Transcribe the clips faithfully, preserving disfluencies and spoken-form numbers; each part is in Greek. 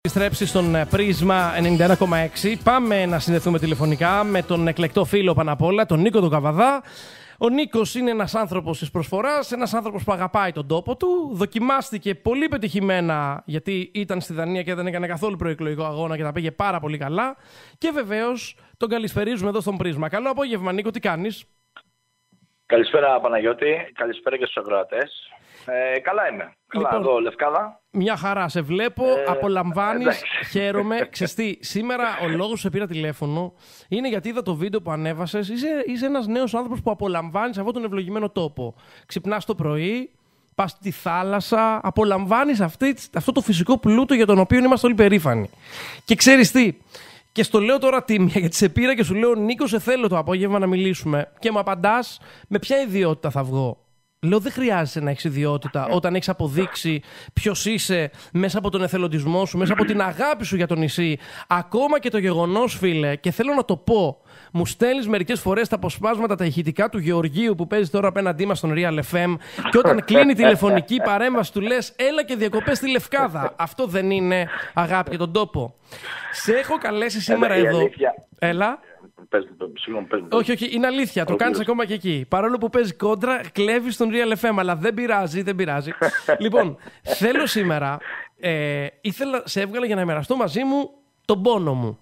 Επιστρέψει στον Πρίσμα ενενήντα ένα κόμμα έξι. Πάμε να συνδεθούμε τηλεφωνικά με τον εκλεκτό φίλο πάνω απ' όλα, τον Νίκο τον Καβαδά. Ο Νίκος είναι ένας άνθρωπος της προσφοράς, ένας άνθρωπος που αγαπάει τον τόπο του. Δοκιμάστηκε πολύ πετυχημένα, γιατί ήταν στη Δανία και δεν έκανε καθόλου προεκλογικό αγώνα και τα πήγε πάρα πολύ καλά. Και βεβαίως τον καλησπερίζουμε εδώ στον Πρίσμα. Καλό απόγευμα, Νίκο, τι κάνεις? Καλησπέρα, Παναγιώτη. Καλησπέρα και στους ακροατές. Ε, καλά είμαι. Καλά, λοιπόν, εδώ, Λευκάδα. Μια χαρά, σε βλέπω, ε, απολαμβάνεις, χαίρομαι. Ξεστή, σήμερα ο λόγος που σε πήρα τηλέφωνο είναι γιατί είδα το βίντεο που ανέβασες. Είσαι, είσαι ένας νέος άνθρωπος που απολαμβάνεις αυτόν τον ευλογημένο τόπο. Ξυπνάς το πρωί, πας στη θάλασσα, απολαμβάνεις αυτή, αυτό το φυσικό πλούτο για τον οποίο είμαστε όλοι περήφανοι. Και ξέρεις τι, και στο λέω τώρα τίμια γιατί σε πήρα και σου λέω Νίκο, σε θέλω το απόγευμα να μιλήσουμε. Και μου απαντάς με ποια ιδιότητα θα βγω. Λέω δεν χρειάζεται να έχεις ιδιότητα όταν έχεις αποδείξει ποιος είσαι μέσα από τον εθελοντισμό σου, μέσα από την αγάπη σου για το νησί. Ακόμα και το γεγονός, φίλε, και θέλω να το πω, μου στέλνεις μερικές φορές τα αποσπάσματα τα ηχητικά του Γεωργίου που παίζει τώρα απέναντί μας στον Real εφ εμ και όταν κλείνει τηλεφωνική παρέμβαση του λες έλα και διακοπές στη Λευκάδα. Αυτό δεν είναι αγάπη για τον τόπο? Σε έχω καλέσει σήμερα έλα, εδώ. Αλήθεια. Έλα. Πες, συγγνώμη, πες, όχι, όχι, είναι αλήθεια. Το κάνεις ακόμα και εκεί. Παρόλο που παίζει κόντρα, κλέβεις τον Real εφ εμ, αλλά δεν πειράζει, δεν πειράζει. Λοιπόν, θέλω σήμερα, ε, ήθελα, σε έβγαλα για να μοιραστώ μαζί μου τον πόνο μου.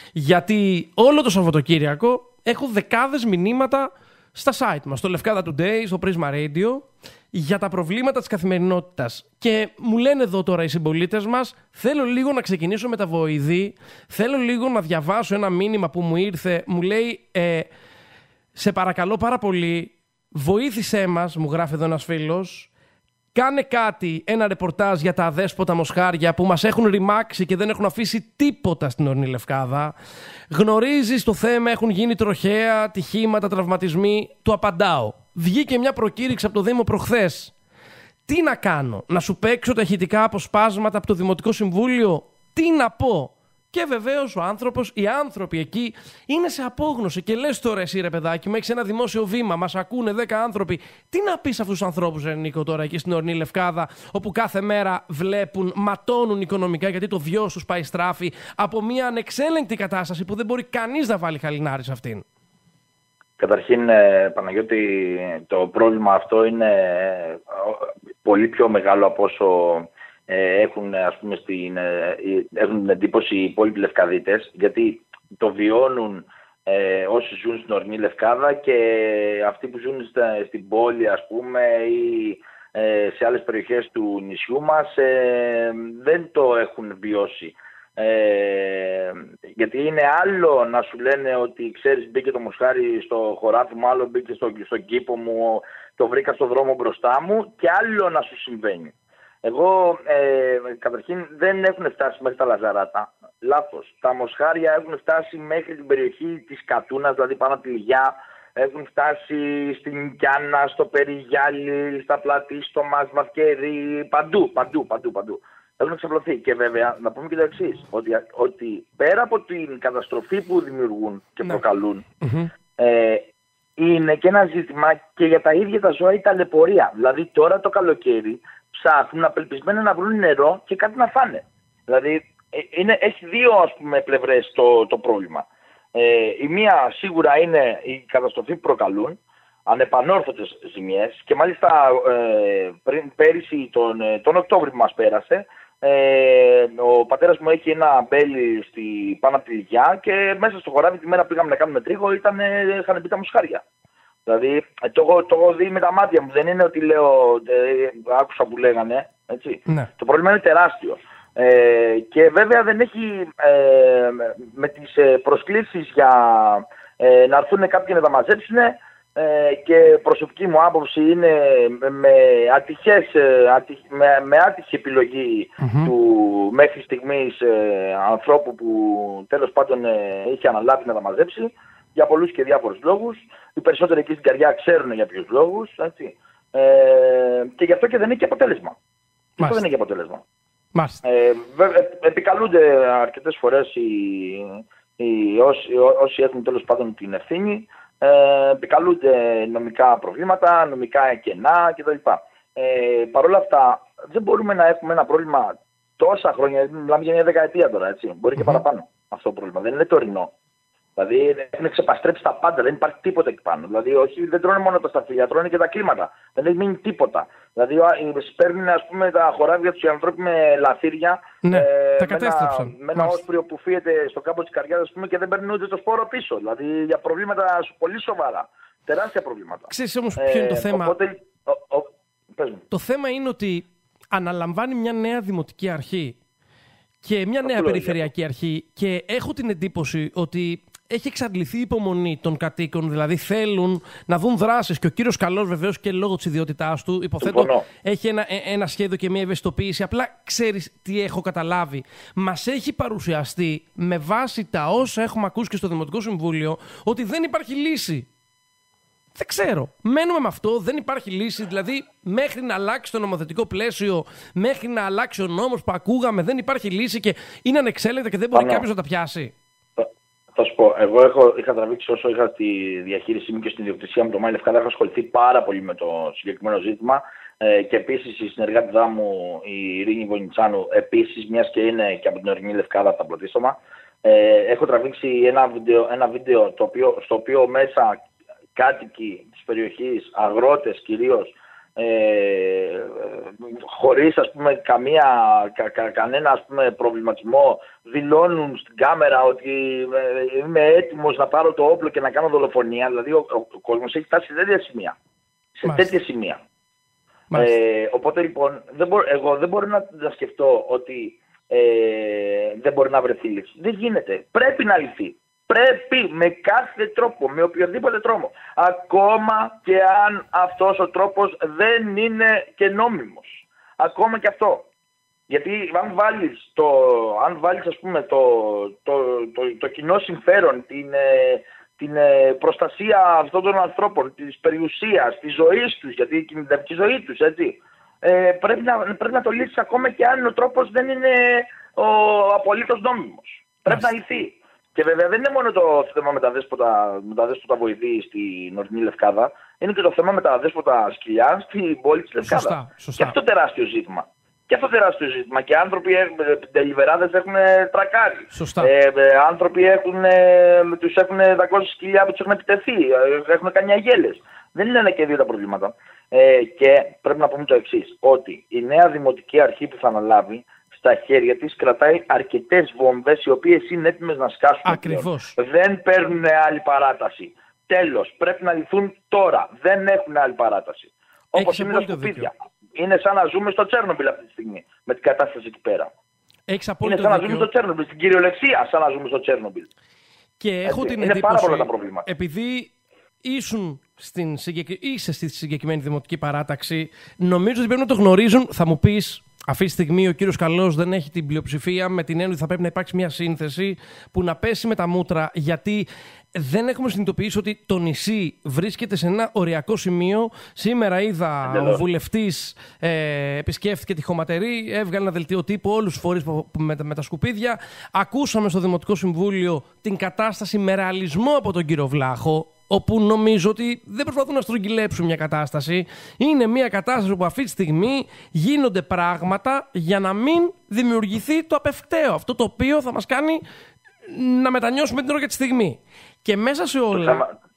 Γιατί όλο το Σαββατοκύριακο έχω δεκάδες μηνύματα στα site μας, στο Λευκάδα Today, στο Prisma Radio, για τα προβλήματα της καθημερινότητας. Και μου λένε εδώ τώρα οι συμπολίτες μας, θέλω λίγο να ξεκινήσω με τα βοηδή, θέλω λίγο να διαβάσω ένα μήνυμα που μου ήρθε, μου λέει, ε, σε παρακαλώ πάρα πολύ, βοήθησέ μας, μου γράφει εδώ ένας φίλος, κάνε κάτι, ένα ρεπορτάζ για τα αδέσποτα μοσχάρια που μας έχουν ρημάξει και δεν έχουν αφήσει τίποτα στην ορεινή Λευκάδα. Γνωρίζεις το θέμα, έχουν γίνει τροχαία, ατυχήματα, τραυματισμοί. Του απαντάω. Βγήκε μια προκήρυξη από το Δήμο προχθές. Τι να κάνω, να σου παίξω τα ηχητικά αποσπάσματα από το Δημοτικό Συμβούλιο? Τι να πω? Και βεβαίως ο άνθρωπος, οι άνθρωποι εκεί είναι σε απόγνωση. Και λες τώρα εσύ ρε παιδάκι μου, έχεις ένα δημόσιο βήμα, μας ακούνε δέκα άνθρωποι. Τι να πεις αυτούς τους ανθρώπους, ρε Νίκο, τώρα εκεί στην ορεινή Λευκάδα, όπου κάθε μέρα βλέπουν, ματώνουν οικονομικά γιατί το βιός τους πάει στράφη από μια ανεξέλεγκτη κατάσταση που δεν μπορεί κανείς να βάλει χαλινάρι σε αυτήν? Καταρχήν, Παναγιώτη, το πρόβλημα αυτό είναι πολύ πιο μεγάλο από όσο έχουν, ας πούμε, στην, έχουν την εντύπωση οι υπόλοιποι Λευκαδίτες, γιατί το βιώνουν ε, όσοι ζουν στην ορεινή Λευκάδα και αυτοί που ζουν στα, στην πόλη, ας πούμε, ή ε, σε άλλες περιοχές του νησιού μας ε, δεν το έχουν βιώσει. Ε, γιατί είναι άλλο να σου λένε ότι ξέρεις μπήκε το μοσχάρι στο χωράφι μου, άλλο μπήκε στο, στον κήπο μου, το βρήκα στο δρόμο μπροστά μου, και άλλο να σου συμβαίνει. Εγώ, ε, καταρχήν, δεν έχουν φτάσει μέχρι τα Λαζαράτα. Λάθος. Τα μοσχάρια έχουν φτάσει μέχρι την περιοχή της Κατούνας, δηλαδή πάνω από τη Λιγιά. Έχουν φτάσει στην Κιάνα, στο Περιγιάλι, στα Πλατίστομα, Μαυκερή, παντού, παντού, παντού, παντού. Έχουν εξαπλωθεί. Και βέβαια, να πούμε και το εξής, ότι, ότι πέρα από την καταστροφή που δημιουργούν και προκαλούν, mm-hmm. ε, είναι και ένα ζήτημα και για τα ίδια τα ζώα η ταλαιπωρία. Δηλαδή, τώρα το καλοκαίρι ψάχνουν απελπισμένα να βρουν νερό και κάτι να φάνε. Δηλαδή, είναι, έχει δύο, ας πούμε, πλευρές το, το πρόβλημα. Ε, η μία σίγουρα είναι η καταστροφή που προκαλούν, ανεπανόρθωτες ζημιές, και μάλιστα ε, πριν πέρυσι τον, τον Οκτώβριο που μας πέρασε, ε, ο πατέρας μου έχει ένα μπέλι στη, πάνω από τη Λιγιά και μέσα στο χωράφι τη μέρα που πήγαμε να κάνουμε τρίγο ήταν, είχαν μπει τα μοσχάρια. Δηλαδή, το έχω, το έχω δει με τα μάτια μου. Δεν είναι ότι λέω, ε, άκουσα που λέγανε, έτσι. Ναι. Το πρόβλημα είναι τεράστιο. Ε, και βέβαια δεν έχει, ε, με τις προσκλήσεις για ε, να έρθουν κάποιοι να τα μαζέψουν, ε, και προσωπική μου άποψη είναι με, ατυχές, ατυχ, με, με άτυχη επιλογή mm-hmm. του μέχρι στιγμής ε, ανθρώπου που τέλος πάντων ε, είχε αναλάβει να τα μαζέψει. Για πολλούς και διάφορους λόγους. Οι περισσότεροι εκεί στην καρδιά ξέρουν για ποιους λόγους. Έτσι. Ε, και γι' αυτό και δεν έχει αποτέλεσμα. Γι' αυτό δεν έχει αποτέλεσμα. Ε, βέβαια, επικαλούνται αρκετές φορές οι, οι, όσοι, όσοι έχουν τέλος πάντων την ευθύνη. Ε, επικαλούνται νομικά προβλήματα, νομικά κενά κτλ. Ε, Παρ' όλα αυτά, δεν μπορούμε να έχουμε ένα πρόβλημα τόσα χρόνια, μιλάμε για μια δεκαετία τώρα, έτσι. Μπορεί και mm-hmm. παραπάνω αυτό το πρόβλημα. Δεν είναι τωρινό. Δηλαδή έχουν ξεπαστρέψει τα πάντα, δεν υπάρχει τίποτα εκεί πάνω. Δηλαδή, όχι, δεν τρώνε μόνο τα σταφύλια, τρώνε και τα κλίματα. Δεν έχει μείνει τίποτα. Δηλαδή, παίρνουν ας πούμε, τα χωράβια του οι άνθρωποι με λαθύρια. Ναι, ε, τα κατέστρεψαν. Με ένα όσπριο που φύγεται στο κάμπο τη καρδιάς και δεν παίρνουν ούτε το σπόρο πίσω. Δηλαδή, για προβλήματα πολύ σοβαρά. Τεράστια προβλήματα. Ξέρεις όμως ποιο είναι το ε, θέμα. Οπότε, ο, ο, πες μου. Το θέμα είναι ότι αναλαμβάνει μια νέα δημοτική αρχή και μια νέα περιφερειακή αρχή και έχω την εντύπωση ότι έχει εξαντληθεί η υπομονή των κατοίκων, δηλαδή θέλουν να δουν δράσεις και ο κύριος Καλός βεβαίως και λόγω της ιδιότητάς του, υποθέτω, Συμφωνώ. έχει ένα, ένα σχέδιο και μια ευαισθητοποίηση. Απλά ξέρεις τι έχω καταλάβει. Μας έχει παρουσιαστεί με βάση τα όσα έχουμε ακούσει και στο Δημοτικό Συμβούλιο ότι δεν υπάρχει λύση. Δεν ξέρω. Μένουμε με αυτό, δεν υπάρχει λύση. Δηλαδή, μέχρι να αλλάξει το νομοθετικό πλαίσιο, μέχρι να αλλάξει ο νόμος που ακούγαμε, δεν υπάρχει λύση και είναι ανεξέλεγκτα και δεν μπορεί κάποιος να τα πιάσει. Θα σου πω, εγώ έχω, είχα τραβήξει όσο είχα τη διαχείρισή μου και στην ιδιοκτησία μου το Μάη Λευκάδα, έχω ασχοληθεί πάρα πολύ με το συγκεκριμένο ζήτημα ε, και επίσης η συνεργάτηδά μου, η Ειρήνη Βονιτσάνου, επίσης, μιας και είναι και από την ορεινή Λευκάδα από τα Πρωτίστομα, ε, έχω τραβήξει ένα βίντεο, ένα βίντεο το οποίο, στο οποίο μέσα κάτοικοι της περιοχής, αγρότες κυρίως, Ε, χωρίς ας πούμε καμία, κα, κα, κανένα ας πούμε, προβληματισμό δηλώνουν στην κάμερα ότι ε, είμαι έτοιμος να πάρω το όπλο και να κάνω δολοφονία. Δηλαδή ο, ο, ο κόσμος έχει φτάσει σε τέτοια σημεία. Σε Μάλιστα. τέτοια σημεία. Ε, οπότε λοιπόν δεν μπορώ, εγώ δεν μπορώ να, να σκεφτώ ότι ε, δεν μπορεί να βρεθεί λύση. Δεν γίνεται. Πρέπει να λυθεί. Πρέπει με κάθε τρόπο, με οποιοδήποτε τρόπο, ακόμα και αν αυτός ο τρόπος δεν είναι και νόμιμος. Ακόμα και αυτό. Γιατί αν βάλεις, το, αν βάλεις ας πούμε, το, το, το, το κοινό συμφέρον, την, την προστασία αυτών των ανθρώπων, της περιουσίας, της ζωής τους, γιατί η κινητική ζωή τους, έτσι, ε, πρέπει, να, πρέπει να το λύσεις ακόμα και αν ο τρόπος δεν είναι ο απολύτως νόμιμος. Πρέπει να λυθεί. Και βέβαια δεν είναι μόνο το θέμα με τα δέσποτα, με τα δέσποτα βοηθή στην ορεινή Λευκάδα, είναι και το θέμα με τα δέσποτα σκυλιά στην πόλη της Λευκάδα. Σωστά, σωστά. Και αυτό τεράστιο ζήτημα. Και αυτό τεράστιο ζήτημα. Και άνθρωποι, τελιβεράδες έχουν τρακάρει. Σωστά. Ε, άνθρωποι έχουν, τους έχουν δακόσια σκυλιά που τους έχουν επιτεθεί. Έχουν κάνει αγέλες. Δεν είναι ένα και δύο τα προβλήματα. Ε, και πρέπει να πούμε το εξής, ότι η νέα δημοτική αρχή που θα αναλάβει, στα χέρια της κρατάει αρκετές βόμβες οι οποίες είναι έτοιμες να σκάσουν. Ακριβώς. Δεν παίρνουν άλλη παράταση. Τέλος. Πρέπει να λυθούν τώρα. Δεν έχουν άλλη παράταση. Όπως είναι τα σκουπίδια. Είναι σαν να ζούμε στο Τσέρνομπιλ αυτή τη στιγμή. Με την κατάσταση εκεί πέρα. Έχεις είναι σαν να ζούμε στο Τσέρνομπιλ. Στην κυριολεξία σαν να ζούμε στο Τσέρνομπιλ. Και έχω Έτσι. την είναι εντύπωση, πάρα πολλά τα προβλήματα. Επειδή ήσουν στην συγκεκρι... είσαι στη συγκεκριμένη δημοτική παράταξη, νομίζω ότι πρέπει να το γνωρίζουν. Θα μου πεις, αυτή τη στιγμή ο κύριος Καλός δεν έχει την πλειοψηφία, με την έννοια ότι θα πρέπει να υπάρξει μια σύνθεση που να πέσει με τα μούτρα, γιατί δεν έχουμε συνειδητοποιήσει ότι το νησί βρίσκεται σε ένα οριακό σημείο. Σήμερα είδα Εντελώς. ο βουλευτής ε, επισκέφθηκε τη Χωματερή, έβγαλε ένα δελτίο τύπου, όλους τους φορείς με, με τα σκουπίδια. Ακούσαμε στο Δημοτικό Συμβούλιο την κατάσταση με ρεαλισμό από τον κύριο Βλάχο, όπου νομίζω ότι δεν προσπαθούν να στρογγυλέψουν μια κατάσταση. Είναι μια κατάσταση που αυτή τη στιγμή γίνονται πράγματα για να μην δημιουργηθεί το απευκταίο. Αυτό το οποίο θα μας κάνει να μετανιώσουμε την ώρα και τη στιγμή. Και μέσα σε όλα...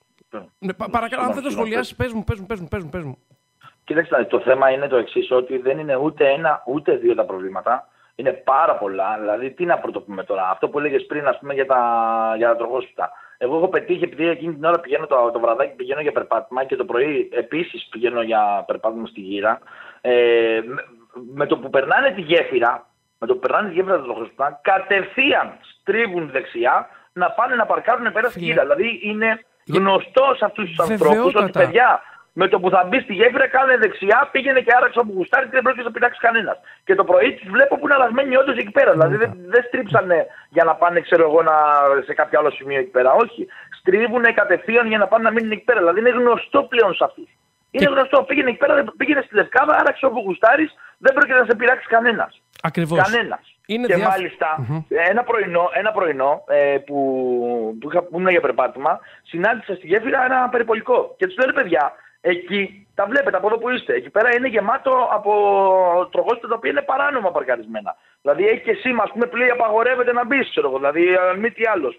Πα, παρακαλώ, αν δεν το σχολιάσεις, πες μου, πες μου, πες μου, πες μου, πες μου. Κοίταξτε, το θέμα είναι το εξής, ότι δεν είναι ούτε ένα ούτε δύο τα προβλήματα. Είναι πάρα πολλά. Δηλαδή, τι να πρωτοπούμε τώρα. Αυτό που έλεγες πριν, ας πούμε, για τα, για τα τροχόσπιτα. Εγώ έχω πετύχει, επειδή εκείνη την ώρα πηγαίνω το, το βραδάκι πηγαίνω για περπάτημα και το πρωί επίσης πηγαίνω για περπάτημα στη γύρα. Ε, με, με το που περνάνε τη γέφυρα, με το που περνάνε τη γέφυρα του τροχόσπιτα, κατευθείαν στρίβουν δεξιά να πάνε να παρκάρουν πέρα στη γύρα. Δηλαδή είναι γνωστό σε αυτούς τους ανθρώπους ότι παιδιά, με το που θα μπει στη γέφυρα, κάνε δεξιά, πήγαινε και άραξε όπου γουστάρει και δεν πρόκειται να πειράξει κανένας. Και το πρωί τους βλέπω που είναι αλλαγμένοι όντως εκεί πέρα. Δηλαδή δεν, δεν στρίψανε για να πάνε, ξέρω εγώ, να, σε κάποιο άλλο σημείο εκεί πέρα. Όχι. Στρίβουνε κατευθείαν για να πάνε να μείνουν εκεί πέρα. Δηλαδή είναι γνωστό πλέον σε αυτούς. Είναι και... γνωστό. Πήγαινε εκεί πέρα, πήγαινε στη Λευκάδα, άραξε όπου γουστάρει, δεν πρόκειται να σε πειράξει κανένας. Ακριβώς. Κανένας. Είναι και διάφ... μάλιστα mm-hmm. ένα πρωινό, ένα πρωινό ε, που, που, είχα, που ήμουν για περπάτημα, συνάντησα στη γέφυρα ένα περιπολικό. Και τους λέω, ρε παιδιά, Εκεί τα βλέπετε από εδώ που είστε. Εκεί πέρα είναι γεμάτο από τροχόσπιτα τα οποία είναι παράνομα παρκαρισμένα. Δηλαδή έχει και σήμα, ας πούμε, πλοία απαγορεύεται να μπει, ξέρω εγώ. Δηλαδή, μη τι άλλο.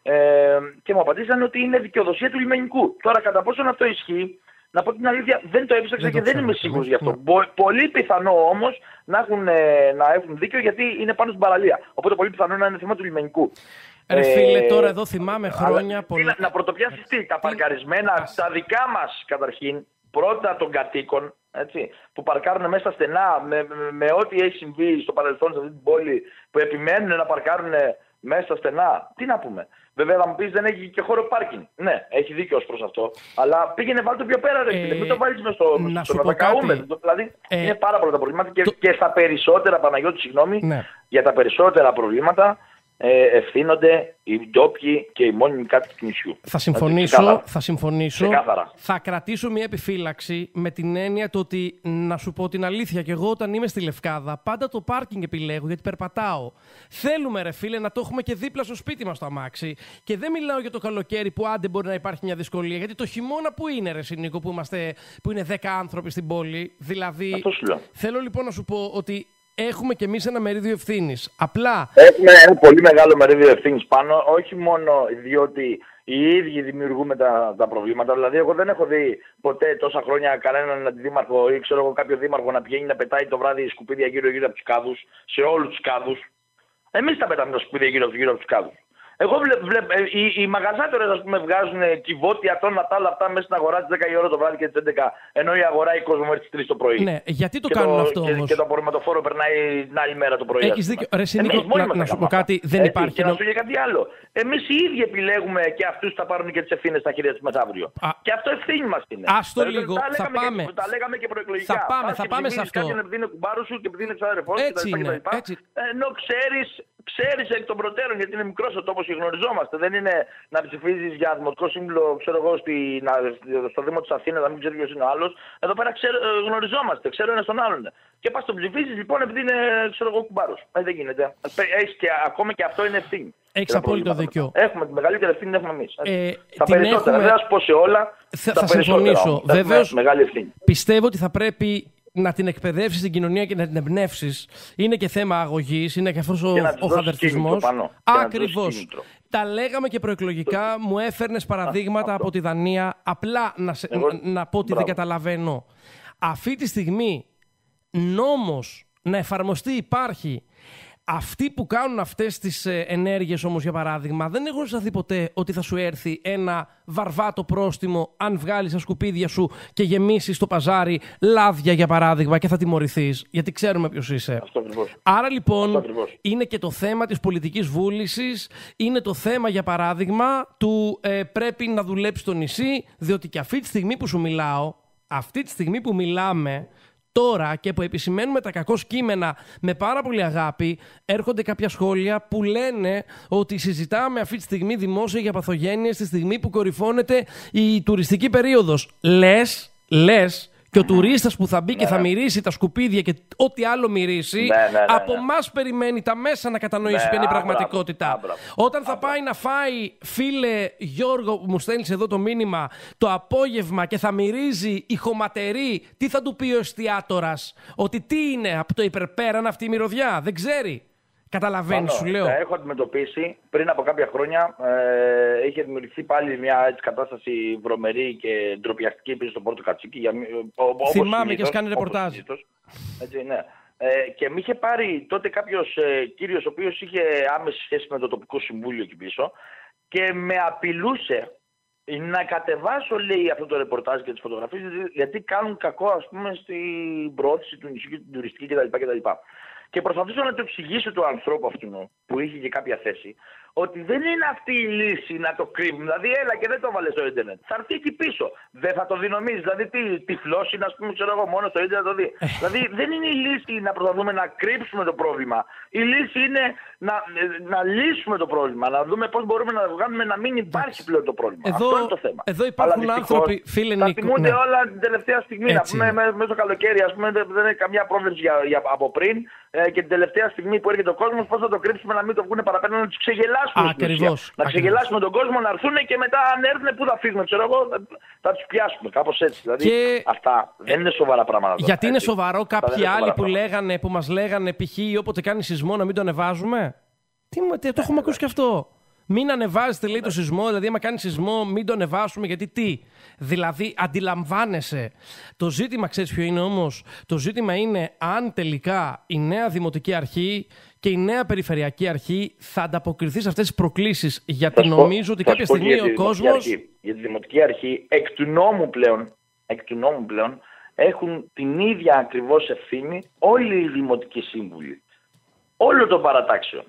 Ε, και μου απαντήσαν ότι είναι δικαιοδοσία του λιμενικού. Τώρα, κατά πόσο αυτό ισχύει, να πω την αλήθεια, δεν το έψαξα και δεν είμαι σίγουρος γι' αυτό. Ναι. Πολύ πιθανό όμως να έχουν, να έχουν δίκιο, γιατί είναι πάνω στην παραλία. Οπότε πολύ πιθανό να είναι θέμα του λιμενικού. Ρε φίλε, τώρα εδώ θυμάμαι χρόνια. Αλλά, πολλά... Να πρωτοπιάσεις τι, τα παρκαρισμένα, τι... τα δικά μας καταρχήν, πρώτα των κατοίκων, έτσι, που παρκάρουν μέσα στα στενά, με, με, με ό,τι έχει συμβεί στο παρελθόν σε αυτή την πόλη, που επιμένουν να παρκάρουν μέσα στα στενά. Τι να πούμε. Βέβαια θα μου πεις δεν έχει και χώρο πάρκινγκ. Ναι, έχει δίκιο ως προς αυτό. Αλλά πήγαινε βάλει το πιο πέρα, ρε φίλε. Ε, Μην το βάλεις μες στο να στο, να καούμε. Δηλαδή ε, είναι πάρα πολλά τα προβλήματα και, το... και στα περισσότερα, Παναγιώτη, συγγνώμη, ναι. για τα περισσότερα προβλήματα ε, ευθύνονται οι ντόπιοι και οι μόνιμοι κάτοικοι του νησιού. Θα συμφωνήσω, θα συμφωνήσω. Θα κρατήσω μια επιφύλαξη με την έννοια το ότι, να σου πω την αλήθεια, και εγώ όταν είμαι στη Λευκάδα πάντα το πάρκινγκ επιλέγω γιατί περπατάω. Θέλουμε, ρε φίλε, να το έχουμε και δίπλα στο σπίτι μας το αμάξι. Και δεν μιλάω για το καλοκαίρι που άντε μπορεί να υπάρχει μια δυσκολία. Γιατί το χειμώνα που είναι, ρε Νίκο, που, είμαστε, που είναι δέκα άνθρωποι στην πόλη. Δηλαδή, θέλω λοιπόν να σου πω ότι έχουμε κι εμείς ένα μερίδιο ευθύνης. Απλά. Έχουμε ένα πολύ μεγάλο μερίδιο ευθύνης πάνω, όχι μόνο διότι οι ίδιοι δημιουργούμε τα, τα προβλήματα. Δηλαδή, εγώ δεν έχω δει ποτέ τόσα χρόνια κανέναν αντιδήμαρχο ή ξέρω εγώ κάποιο δήμαρχο να πηγαίνει να πετάει το βράδυ σκουπίδια γύρω-γύρω από τους κάδους, σε όλους τους κάδους. Εμείς τα πετάμε τα σκουπίδια γύρω-γύρω από τους κάδους. Εγώ βλέπω, βλέπ, οι, οι μαγαζάτορες, ας πούμε, βγάζουν κυβότια, τόνα, τα άλλα αυτά μέσα στην αγορά τις δέκα η ώρα το βράδυ και τις έντεκα, ενώ η αγορά η κόσμο μέχρι τις τρεις το πρωί. Ναι, γιατί το κάνουν το, αυτό και, όμως. Και το απορριμματοφόρο περνάει την άλλη μέρα το πρωί. Έχεις δίκιο. Ρε Νίκο, να, να σου πω κάτι, δεν Έτσι, υπάρχει. Και να σου πω κάτι άλλο. Εμείς οι ίδιοι επιλέγουμε και αυτούς θα πάρουν και τις ευθύνες στα χέρια τους μεθαύριο. Α, και αυτό ευθύνη μας είναι. Άστο λίγο, τα θα πάμε. Και, τα λέγαμε και προεκλογικά. Θα πάμε, θα πάμε σε αυτό. Κάποιον επειδή είναι κουμπάρο σου και επειδή είναι ξάδερφός σου κτλ. Ενώ ξέρεις. Ξέρεις εκ των προτέρων, γιατί είναι μικρός ο τόπος και γνωριζόμαστε. Δεν είναι να ψηφίζεις για δημοτικό σύμβουλο, ξέρω εγώ, στη, να, στο Δήμο της Αθήνας, να μην ξέρει ποιος είναι ο άλλος. Εδώ πέρα ξέρω, γνωριζόμαστε, ξέρω ένα στον άλλον. Και πας τον ψηφίζεις λοιπόν επειδή είναι, ξέρω εγώ, κουμπάρος. Ε, δεν γίνεται. Έχεις και ακόμα και αυτό είναι ευθύνη. Έχεις απόλυτο δίκιο. Έχουμε τη μεγαλύτερη ευθύνη, έχουμε εμείς. Ε, τα περισσότερα, έχουμε... δεν θα σου πω σε όλα. Θα, θα συμφωνήσω. Βεβαίως, μεγάλη ευθύνη. Πιστεύω ότι θα πρέπει να την εκπαιδεύσεις στην κοινωνία και να την εμπνεύσεις. Είναι και θέμα αγωγής, είναι και αυτός ο, ο χαδερφισμός. Ακριβώς. Τα λέγαμε και προεκλογικά, μου έφερνες παραδείγματα Α, από τη Δανία. Απλά να, σε, Εγώ... να, να πω ότι Μπράβο. δεν καταλαβαίνω. Αυτή τη στιγμή νόμος να εφαρμοστεί υπάρχει. Αυτοί που κάνουν αυτές τις ενέργειες όμως, για παράδειγμα, δεν έχουν σταθεί ποτέ ότι θα σου έρθει ένα βαρβάτο πρόστιμο αν βγάλεις τα σκουπίδια σου και γεμίσεις το παζάρι λάδια, για παράδειγμα, και θα τιμωρηθείς, γιατί ξέρουμε ποιος είσαι. Αυτό ακριβώς. Άρα λοιπόν Αυτό είναι και το θέμα της πολιτικής βούλησης, είναι το θέμα, για παράδειγμα, του ε, πρέπει να δουλέψει το νησί, διότι και αυτή τη στιγμή που σου μιλάω, αυτή τη στιγμή που μιλάμε, τώρα και που επισημαίνουμε τα κακώς κείμενα με πάρα πολύ αγάπη, έρχονται κάποια σχόλια που λένε ότι συζητάμε αυτή τη στιγμή δημόσια για παθογένειες τη στιγμή που κορυφώνεται η τουριστική περίοδος. Λες, λες, και ο τουρίστας που θα μπει και θα μυρίσει τα σκουπίδια και ό,τι άλλο μυρίσει, ναι, ναι, ναι, από ναι. μας περιμένει τα μέσα να κατανοήσει ναι, ποια είναι η α, πραγματικότητα. α, μπράβο, Όταν θα α, πάει να φάει, φίλε Γιώργο, που μου στέλνεις εδώ το μήνυμα, το απόγευμα και θα μυρίζει η χωματερή, τι θα του πει ο εστιάτορας? Ότι τι είναι, από το υπερπέραν αυτή η μυρωδιά? Δεν ξέρει. Καταλαβαίνεις, σου λέω. Τα έχω αντιμετωπίσει πριν από κάποια χρόνια. Ε, είχε δημιουργηθεί πάλι μια έτσι, κατάσταση βρωμερή και ντροπιαστική πίσω στο Πόρτο Κατσίκι. Για, Θυμάμαι και κάνει ρεπορτάζ. Έτσι, ναι. Ε, και με είχε πάρει τότε κάποιος ε, κύριος, ο οποίος είχε άμεση σχέση με το τοπικό συμβούλιο εκεί πίσω και με απειλούσε να κατεβάσω, λέει, αυτό το ρεπορτάζ και τις φωτογραφίες, γιατί κάνουν κακό, ας πούμε, στην προώθηση του νησιού και την τουριστική κτλ. Και προσπαθούσα να το εξηγήσω του ανθρώπου αυτού που είχε και κάποια θέση, ότι δεν είναι αυτή η λύση να το κρύβουμε. Δηλαδή, έλα και δεν το βάλε στο ίντερνετ. Θα έρθει εκεί πίσω. Δεν θα το δυνομίζει. Δηλαδή, τι τυφλός είναι, α πούμε, ξέρω εγώ, μόνο στο ίντερνετ να το δει. Δηλαδή, δεν είναι η λύση να προσπαθούμε να κρύψουμε το πρόβλημα. Η λύση είναι να, να λύσουμε το πρόβλημα. Να δούμε πώς μπορούμε να το κάνουμε να μην υπάρχει πλέον το πρόβλημα. Εδώ, αυτό είναι το θέμα. Εδώ υπάρχουν Αλλά, άνθρωποι, φίλε Νίκο. Θα θυμούνται ναι. όλα την τελευταία στιγμή. Να πούμε, μέσα στο καλοκαίρι, α πούμε, δεν είναι καμιά πρόβλεψη για, για, από πριν. ε, και την τελευταία στιγμή που έρχεται ο κόσμος, πώς θα το κρύψουμε να μην το βγουν παραπέρα, να τους ξεγελάσουμε. Ακριβώς. Να ξεγελάσουμε τον κόσμο να έρθουν και μετά αν έρθουν πού θα φύγουν, ξέρω εγώ, θα, θα τους πιάσουμε. Κάπως έτσι. Δηλαδή και... αυτά δεν είναι σοβαρά πράγματα. Γιατί είναι σοβαρό κάποιοι άλλοι που, λέγανε, που μας λέγανε π.χ. όποτε κάνει σεισμό να μην το ανεβάζουμε. Τι, τι, το έχουμε ακούσει και αυτό. Μην ανεβάζετε, λέει, το σεισμό, δηλαδή άμα κάνει σεισμό μην το ανεβάσουμε, γιατί τι. Δηλαδή αντιλαμβάνεσαι. Το ζήτημα, ξέρεις ποιο είναι όμως? Το ζήτημα είναι αν τελικά η νέα Δημοτική Αρχή και η νέα Περιφερειακή Αρχή θα ανταποκριθεί σε αυτές τις προκλήσεις. Γιατί νομίζω ότι κάποια στιγμή ο κόσμος... Για τη Δημοτική Αρχή, εκ του νόμου πλέον, εκ του νόμου πλέον έχουν την ίδια ακριβώς ευθύνη όλοι οι Δημοτικοί Σύμβουλοι. Όλων των παρατάξεων.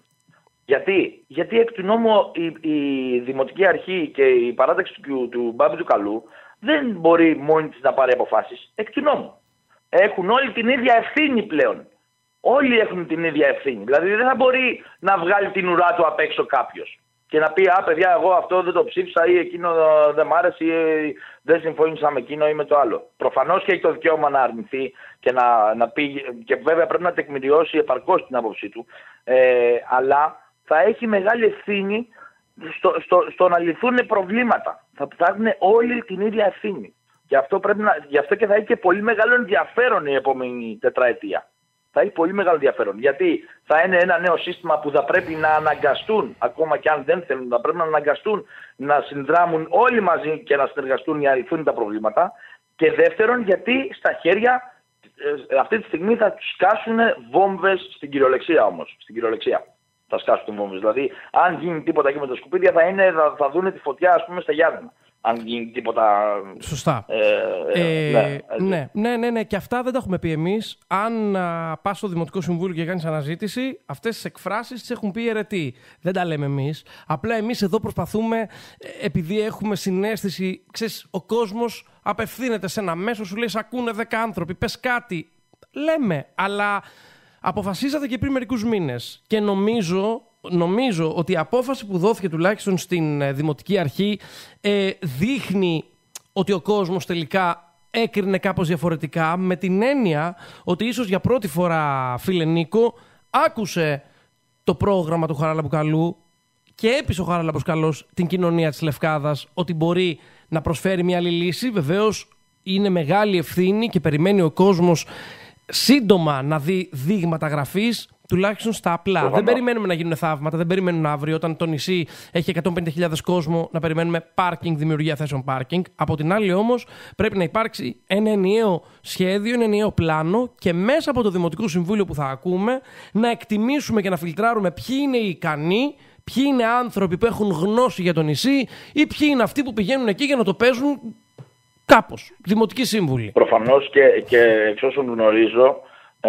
Γιατί, Γιατί εκ του νόμου η, η Δημοτική Αρχή και η παράταξη του, του Μπάμπη του Καλού δεν μπορεί μόνη της να πάρει αποφάσεις. Εκ του νόμου. Έχουν όλοι την ίδια ευθύνη πλέον. Όλοι έχουν την ίδια ευθύνη. Δηλαδή δεν θα μπορεί να βγάλει την ουρά του απ' έξω κάποιος και να πει «Α, παιδιά, εγώ αυτό δεν το ψήφισα» ή «Εκείνο δεν μ' άρεσε» ή «Δεν συμφώνησα με εκείνο ή με το άλλο». Προφανώς και έχει το δικαίωμα να αρνηθεί και να, να πει, και βέβαια πρέπει να τεκμηριώσει επαρκώς την άποψή του. Ε, αλλά θα έχει μεγάλη ευθύνη στο, στο, στο να λυθούν προβλήματα. Θα, θα έχουν όλοι την ίδια ευθύνη. Γι' αυτό, πρέπει να, γι' αυτό και θα έχει και πολύ μεγάλο ενδιαφέρον η επόμενη τετραετία. Θα έχει πολύ μεγάλο ενδιαφέρον. Γιατί θα είναι ένα νέο σύστημα που θα πρέπει να αναγκαστούν, ακόμα και αν δεν θέλουν, θα πρέπει να αναγκαστούν να συνδράμουν όλοι μαζί και να συνεργαστούν για να λυθούν τα προβλήματα. Και δεύτερον, γιατί στα χέρια ε, αυτή τη στιγμή θα τους σκάσουν βόμβες στην κυριολεξία όμως. Στην κυριολεξία. Θα σκάσουν βόμβες. Δηλαδή, αν γίνει τίποτα εκεί με τα σκουπίδια, θα, είναι, θα, θα δουν τη φωτιά, ας πούμε, στα Γιάννενα. Αν γίνει τίποτα. Σωστά. Ε, ε, ναι, ναι, ναι, ναι, ναι, και αυτά δεν τα έχουμε πει εμείς. Αν α, πας στο Δημοτικό Συμβούλιο και κάνεις αναζήτηση, αυτές τις εκφράσεις τις έχουν πει οι αιρετοί. Δεν τα λέμε εμείς. Απλά εμείς εδώ προσπαθούμε, επειδή έχουμε συναίσθηση, ξέρεις, ο κόσμος απευθύνεται σε ένα μέσο, σου λέει: «Σ' ακούνε δέκα άνθρωποι, πες κάτι». Λέμε, αλλά αποφασίσατε και πριν μερικούς μήνες. Και νομίζω. Νομίζω ότι η απόφαση που δόθηκε τουλάχιστον στην Δημοτική Αρχή ε, δείχνει ότι ο κόσμος τελικά έκρινε κάπως διαφορετικά, με την έννοια ότι ίσως για πρώτη φορά, φίλε Νίκο, άκουσε το πρόγραμμα του Χαράλαμπου και έπεισε ο Χαράλαμπος Καλός την κοινωνία της Λευκάδας ότι μπορεί να προσφέρει μια άλλη λύση. Βεβαίως είναι μεγάλη ευθύνη και περιμένει ο κόσμος σύντομα να δει δείγματα γραφής, τουλάχιστον στα απλά. Δεν περιμένουμε να γίνουν θαύματα, δεν περιμένουμε αύριο, όταν το νησί έχει εκατόν πενήντα χιλιάδες κόσμο, να περιμένουμε πάρκινγκ, δημιουργία θέσεων πάρκινγκ. Από την άλλη όμως πρέπει να υπάρξει ένα ενιαίο σχέδιο, ένα ενιαίο πλάνο και μέσα από το Δημοτικό Συμβούλιο που θα ακούμε να εκτιμήσουμε και να φιλτράρουμε ποιοι είναι οι ικανοί, ποιοι είναι άνθρωποι που έχουν γνώση για το νησί ή ποιοι είναι αυτοί που πηγαίνουν εκεί για να το παίζουν κάπως. Δημοτικοί σύμβουλοι. Προφανώς και, και εξ όσων γνωρίζω,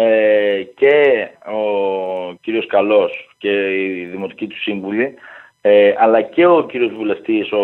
Ε, και ο κύριος Καλός και οι δημοτικοί του σύμβουλοι, ε, αλλά και ο κύριος βουλευτής, ο,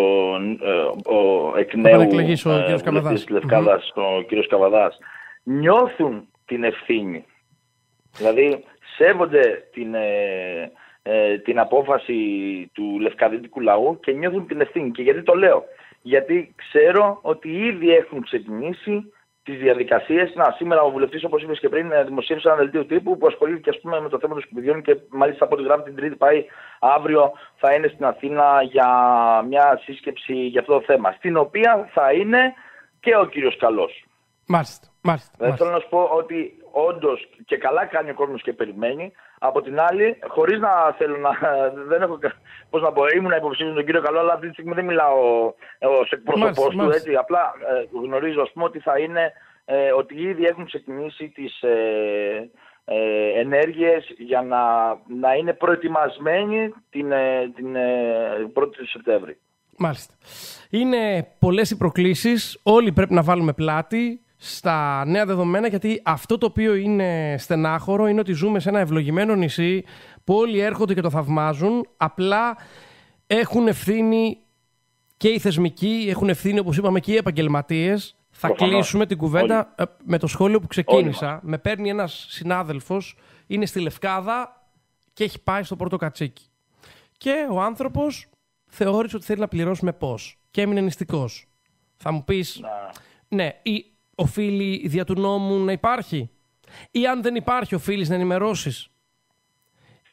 ο, ο εκ νέου βουλευτής της Λευκάδας, mm-hmm. ο κύριος Καβαδάς, νιώθουν την ευθύνη. Δηλαδή σέβονται την, ε, ε, την απόφαση του λευκαδίτικου λαού και νιώθουν την ευθύνη. Και γιατί το λέω? Γιατί ξέρω ότι ήδη έχουν ξεκινήσει τις διαδικασίες. Να, σήμερα ο βουλευτής, όπως είπες και πριν, δημοσίευσε ένα δελτίο τύπου που ασχολείται, ας πούμε, με το θέμα των σκουπιδιών και μάλιστα από ό,τι γράφει την Τρίτη πάει αύριο, θα είναι στην Αθήνα για μια σύσκεψη για αυτό το θέμα, στην οποία θα είναι και ο κύριος Καλός. Μάλιστα. Μάλιστα. Δεν θέλω να σου πω ότι όντως και καλά κάνει ο κόσμος και περιμένει. Από την άλλη, χωρίς να θέλω να. Δεν έχω. Πώς να πω, ήμουν υποψήφιος τον κύριο Καλό, αλλά αυτή τη στιγμή δεν μιλάω ως εκπρόσωπός του. Έτσι. Απλά ε, γνωρίζω, ας πούμε, ότι θα είναι. Ε, ότι ήδη έχουν ξεκινήσει τις ε, ε, ενέργειες για να, να είναι προετοιμασμένοι την, ε, την ε, πρώτη του Σεπτέμβρη. Μάλιστα. Είναι πολλές οι προκλήσεις. Όλοι πρέπει να βάλουμε πλάτη στα νέα δεδομένα, γιατί αυτό το οποίο είναι στενάχωρο είναι ότι ζούμε σε ένα ευλογημένο νησί που όλοι έρχονται και το θαυμάζουν, απλά έχουν ευθύνη και οι θεσμικοί, έχουν ευθύνη, όπως είπαμε, και οι επαγγελματίες. Θα Προφανώς. κλείσουμε την κουβέντα όλοι. με το σχόλιο που ξεκίνησα. Με παίρνει ένας συνάδελφος, είναι στη Λευκάδα και έχει πάει στο πρώτο κατσίκι. Και ο άνθρωπος θεώρησε ότι θέλει να πληρώσουμε πώς και έμεινε νηστικός. Θα μου πεις, να. ναι, ή οφείλει δια του νόμου να υπάρχει, ή αν δεν υπάρχει οφείλεις να ενημερώσεις.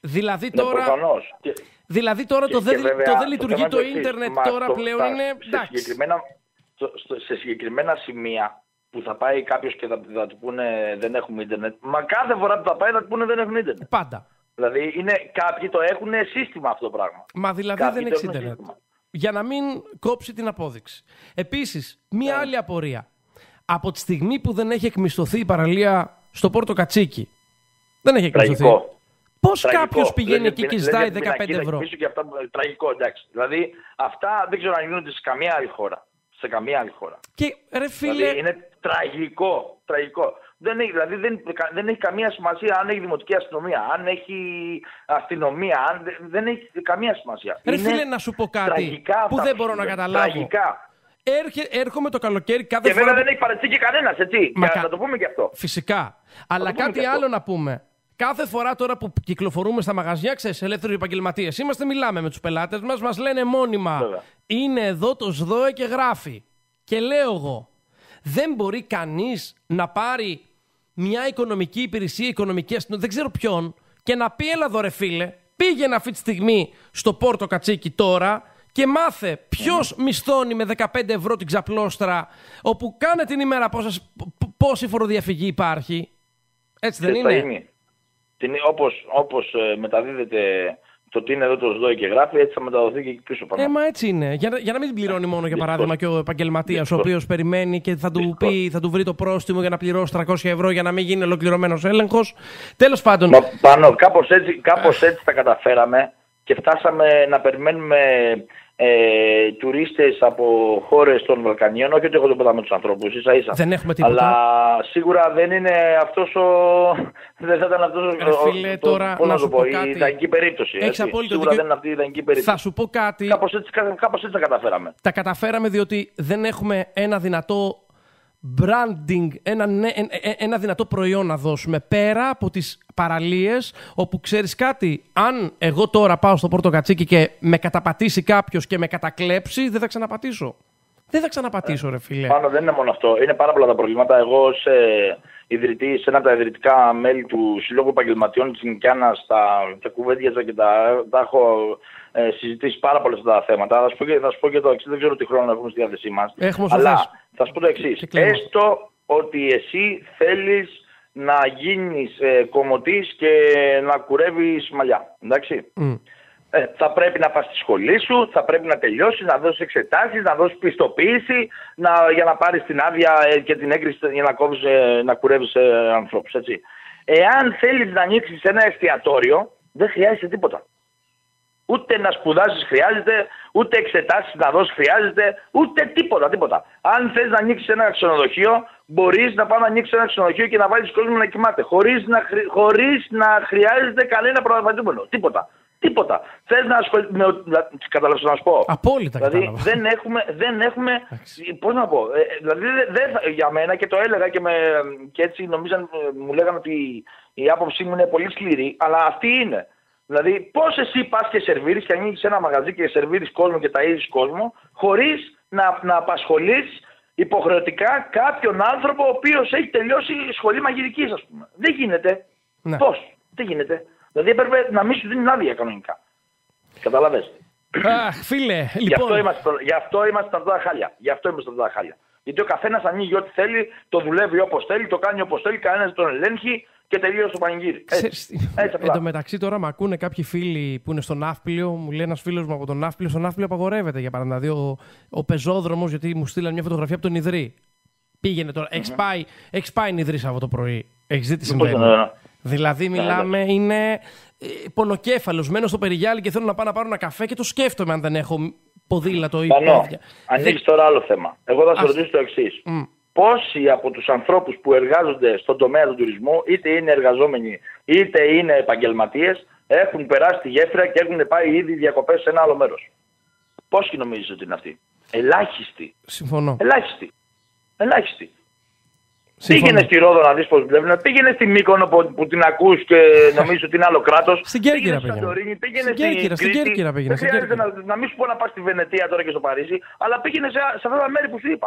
Δηλαδή τώρα, ναι, δηλαδή τώρα και, το, και δεν βέβαια, δε λειτουργεί το, το ίντερνετ τώρα το, πλέον τα, είναι σε εντάξει. Συγκεκριμένα, στο, στο, σε συγκεκριμένα σημεία που θα πάει κάποιος και θα, θα του πούνε δεν έχουμε ίντερνετ, μα κάθε φορά που θα πάει θα του πούνε δεν έχουμε ίντερνετ. Πάντα. Δηλαδή είναι, κάποιοι το έχουν σύστημα αυτό το πράγμα. Μα δηλαδή κάποιοι δεν έχει ίντερνετ. Σύστημα. Για να μην κόψει την απόδειξη. Επίσης, μία yeah. άλλη απορία. Από τη στιγμή που δεν έχει εκμισθωθεί η παραλία στο Πόρτο Κατσίκι, δεν έχει εκμισθωθεί. Πώς κάποιος πηγαίνει εκεί και ζητάει δεκαπέντε ευρώ. Και αυτά, τραγικό, εντάξει. Δηλαδή αυτά δεν ξέρω αν γίνονται σε καμία άλλη χώρα. Σε καμία άλλη χώρα. Και ρε φίλε. Δηλαδή, είναι τραγικό. τραγικό. Δεν έχει, δηλαδή δεν, δεν έχει καμία σημασία αν έχει δημοτική αστυνομία, αν έχει αστυνομία, αν, δεν έχει καμία σημασία. Ρε φίλε, να σου πω κάτι που δεν μπορώ να καταλάβω. Τραγικά. Έρχε, έρχομαι το καλοκαίρι κάθε και φορά. Και βέβαια που... δεν έχει παρατσίκει κανένας, έτσι. Μα... Να το πούμε και αυτό. Φυσικά. Αλλά κάτι άλλο να πούμε. Κάθε φορά τώρα που κυκλοφορούμε στα μαγαζιά, ξέρεις, ελεύθεροι επαγγελματίες, είμαστε, μιλάμε με τους πελάτες μας, μας λένε μόνιμα. Βέβαια. Είναι εδώ το ΣΔΟΕ και γράφει. Και λέω εγώ, δεν μπορεί κανείς να πάρει μια οικονομική υπηρεσία, οικονομική αστυνομία, δεν ξέρω ποιον, και να πει, έλα εδώ ρε φίλε, πήγαινε αυτή τη στιγμή στο Πόρτο Κατσίκι τώρα και μάθε ποιος mm. μισθώνει με δεκαπέντε ευρώ την ξαπλώστρα, όπου κάνε την ημέρα πόσες, πόση φοροδιαφυγή υπάρχει. Έτσι δεν είναι. είναι. Την, όπως όπως ε, μεταδίδεται το τι είναι εδώ το ΣΔΟΕ και γράφει, έτσι θα μεταδοθεί και εκεί πίσω πάνω. Ε, μα έτσι είναι. Για, για να μην την πληρώνει μόνο, για παράδειγμα, και ο επαγγελματίας, ο οποίος περιμένει και θα του, πει, θα του βρει το πρόστιμο για να πληρώσει τριακόσια ευρώ για να μην γίνει ολοκληρωμένος έλεγχος. Τέλος πάντων. Μα, πάνω, κάπως έτσι, κάπως έτσι τα καταφέραμε και φτάσαμε να περιμένουμε ε, τουρίστες από χώρες των Βαλκανίων. Όχι ότι έχω τίποτα με τους ανθρώπους, ίσα ίσα. Δεν έχουμε τίποτα. Αλλά σίγουρα δεν είναι αυτός ο. Δεν θα ήταν αυτός Ρε φίλε, ο. Τώρα το, να σου πω, πω κάτι. Η ιδανική περίπτωση. Έχεις απόλυτο σίγουρα δικαι... δεν είναι αυτή η ιδανική περίπτωση. Θα σου πω κάτι. Κάπως έτσι, κάπως έτσι τα καταφέραμε. Τα καταφέραμε διότι δεν έχουμε ένα δυνατό branding, ένα, ένα δυνατό προϊόν να δώσουμε πέρα από τις παραλίες, όπου ξέρεις κάτι, αν εγώ τώρα πάω στο Πόρτο Κατσίκι και με καταπατήσει κάποιος και με κατακλέψει, δεν θα ξαναπατήσω. Δεν θα ξαναπατήσω, ε, ρε φίλε. Πάνω δεν είναι μόνο αυτό. Είναι πάρα πολλά τα προβλήματα. Εγώ ως ε, ιδρυτή, σε ένα από τα ιδρυτικά μέλη του Συλλόγου Επαγγελματιών της Νικιάνας, τα, τα κουβέντιαζα και τα, τα έχω ε, συζητήσει πάρα πολλά αυτά τα θέματα. Θα σου πω και, θα σου πω και το εξής, δεν ξέρω τι χρόνο έχουμε στη διάθεσή μας. Έχουμε αλλά θα σου πω το εξής. Έστω ότι εσύ θέλεις να γίνεις ε, κομμωτής και να κουρεύεις μαλλιά. Εντάξει. Mm. Ε, θα πρέπει να πας στη σχολή σου, θα πρέπει να τελειώσεις, να δώσεις εξετάσεις, να δώσεις πιστοποίηση να, για να πάρεις την άδεια ε, και την έγκριση για να, κόβεις, ε, να κουρεύεις ε, ανθρώπους. Έτσι. Εάν θέλεις να ανοίξεις ένα εστιατόριο, δεν χρειάζεται τίποτα. Ούτε να σπουδάσεις χρειάζεται, ούτε εξετάσεις να δώσεις χρειάζεται, ούτε τίποτα, τίποτα. Αν θες να ανοίξεις ένα ξενοδοχείο, μπορείς να πας να ανοίξεις ένα ξενοδοχείο και να βάλεις κόσμο να κοιμάται. Χωρίς να, χρει... χωρίς να χρειάζεται κανένα προγραμματισμένο. Τίποτα. Τίποτα. Θες να ασχοληθείς. Καταλάβεις να σου πω. Απόλυτα δηλαδή, κατάλαβα. δεν έχουμε. Δεν έχουμε πώς να πω. Ε, δηλαδή, δεν, για μένα και το έλεγα και, με, και έτσι νομίζαν, μου λέγανε ότι η άποψή μου είναι πολύ σκληρή, αλλά αυτή είναι. Δηλαδή, πώς εσύ πας και σερβίρεις και ανοίγεις ένα μαγαζί και σερβίρεις κόσμο και ταΐζεις κόσμο, χωρίς να, να απασχολείς υποχρεωτικά κάποιον άνθρωπο ο οποίος έχει τελειώσει σχολή μαγειρικής, ας πούμε. Δεν γίνεται. Ναι. Πώς. Δεν γίνεται. Δηλαδή έπρεπε να μην σου δίνει άδεια κανονικά. Καταλαβες. Αχ, φίλε, λοιπόν. Γι' αυτό είμαστε, γι αυτό είμαστε τα δώδεκα χάλια. Γι' αυτό είμαστε τα δώδεκα χάλια. Γιατί ο καθένας ανοίγει ό,τι θέλει, το δουλεύει όπως θέλει, το κάνει όπως θέλει, κανένας τον ελέγχει και τελείωσε το πανηγύρι. Έτσι. Έτσι εν τω μεταξύ τώρα με ακούνε κάποιοι φίλοι που είναι στο Ναύπλιο, μου λέει ένας φίλος μου από τον Ναύπλιο, στο Ναύπλιο απαγορεύεται για παράδειγμα. Δηλαδή ο, ο πεζόδρομος, γιατί μου στείλαν μια φωτογραφία από τον Ιδρύ. Πήγαινε τώρα, mm-hmm. έχεις πάει, έχεις πάει Ιδρύ Σάββατο το πρωί. Έχεις δει τι συμβαίνει. Δηλαδή μιλάμε, yeah, είναι πονοκέφαλος, μένω στο Περιγιάλι και θέλω να πάω να πάρω ένα καφέ και το σκέφτομαι αν δεν έχω ποδήλατο ή πόδια. Ανοίγεις δεν... τώρα άλλο θέμα. Εγώ θα σου ρωτήσω το εξής. Mm. Πόσοι από τους ανθρώπους που εργάζονται στον τομέα του τουρισμού, είτε είναι εργαζόμενοι είτε είναι επαγγελματίες, έχουν περάσει τη γέφυρα και έχουν πάει ήδη διακοπές σε ένα άλλο μέρος? Πόσοι νομίζεις ότι είναι αυτοί? Ελάχιστοι. Συμφωνώ. Ελάχιστοι. Ελάχιστοι. Συμφωνώ. Πήγαινε στη Ρόδο να δεις πώς βλέπουν. Πήγαινε στη Μύκονο που, που την ακούς και νομίζεις ότι είναι άλλο κράτος. Στην Κέρκυρα πήγαινε. Πήγαινε στην Κέρκυρα, στην Κέρκυρα πήγαινε. Δεν χρειάζεται να, να μην σου πω να πας στη Βενετία τώρα και στο Παρίσι, αλλά πήγαινε σε, σε αυτά τα μέρη που σου είπα.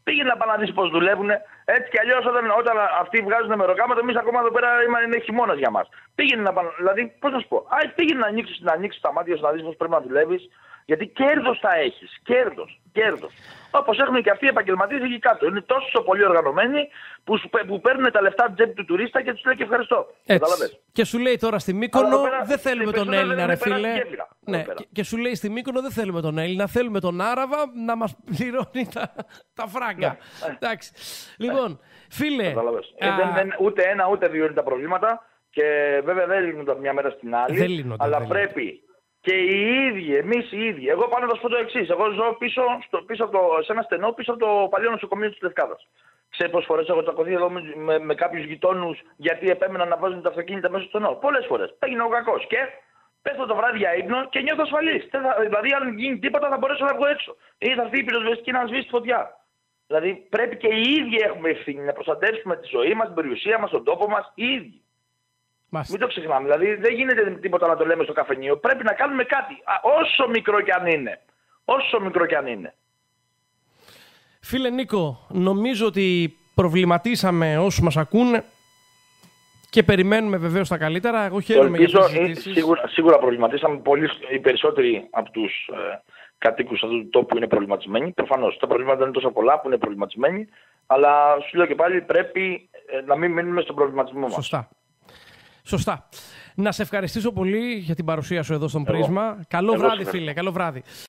Πήγαινε να πάνε να δεις πώς δουλεύουν. Έτσι κι αλλιώς όταν, όταν αυτοί βγάζουν μεροκάματο, εμείς ακόμα εδώ πέρα είναι χειμώνας για μας. Πήγαινε να πάνε, δηλαδή, πώς να σου πω, α, πήγαινε να ανοίξεις, να ανοίξεις τα μάτια σου, να δεις πώς πρέπει να δουλεύεις. Γιατί κέρδος θα έχεις. Κέρδος. Κέρδος. Όπως έχουν και αυτοί οι επαγγελματίες εκεί κάτω. Είναι τόσο πολύ οργανωμένοι που, σου, που παίρνουν τα λεφτά του τσέπη του τουρίστα και τους λέει και ευχαριστώ. Έτσι. Και σου λέει τώρα στη Μύκονο πέρα, δεν θέλουμε τον Έλληνα, ρε φίλε. Ναι. Και, και σου λέει στη Μύκονο δεν θέλουμε τον Έλληνα, θέλουμε τον Άραβα να μας πληρώνει τα, τα φράγκα. Ναι. Εντάξει. Λοιπόν, φίλε. Α... δεν, δεν, ούτε ένα ούτε δύο είναι τα προβλήματα και βέβαια δεν λύνονται μια μέρα στην άλλη. Δεν λύνονται, αλλά δεν πρέπει. Λύνονται. Και οι ίδιοι, εμείς οι ίδιοι. Εγώ πάνω θα σου πω το εξής. Εγώ ζω πίσω, στο, πίσω από το, σε ένα στενό πίσω από το παλιό νοσοκομείο της Λευκάδας. Ξέρεις πόσες φορές έχω τσακωθεί εδώ με, με, με κάποιους γειτόνους γιατί επέμεναν να βάζουν τα αυτοκίνητα μέσα στο στενό. Πολλές φορές. Έγινε ο κακός. Και πέφτω το βράδυ για ύπνο και νιώθω ασφαλής. Δηλαδή, αν γίνει τίποτα, θα μπορέσω να βγω έξω. Ή θα έρθει η πυροσβεστική να σβήσει τη φωτιά. Δηλαδή, πρέπει και οι ίδιοι έχουμε ευθύνη να προστατεύσουμε τη ζωή μας, την περιουσία μας, τον τόπο μας. Οι ίδιοι. Μάλιστα. Μην το ξεχνάμε. Δηλαδή δεν γίνεται τίποτα να το λέμε στο καφενείο. Πρέπει να κάνουμε κάτι. Όσο μικρό κι αν είναι. Όσο μικρό κι αν είναι. Φίλε Νίκο, νομίζω ότι προβληματίσαμε όσους μας ακούν και περιμένουμε βεβαίως τα καλύτερα. Εγώ χαίρομαι για τις συζητήσεις. Σίγουρα, σίγουρα προβληματίσαμε. Πολύ, οι περισσότεροι από τους ε, κατοίκους αυτού του τόπου είναι προβληματισμένοι. Προφανώς τα προβλήματα είναι τόσο πολλά που είναι προβληματισμένοι. Αλλά σου λέω και πάλι πρέπει ε, να μην μείνουμε στον προβληματισμό μας. Σωστά. Σωστά. Να σε ευχαριστήσω πολύ για την παρουσία σου εδώ στον Εγώ. Πρίσμα. Καλό Εγώ βράδυ, φίλε. Καλό βράδυ.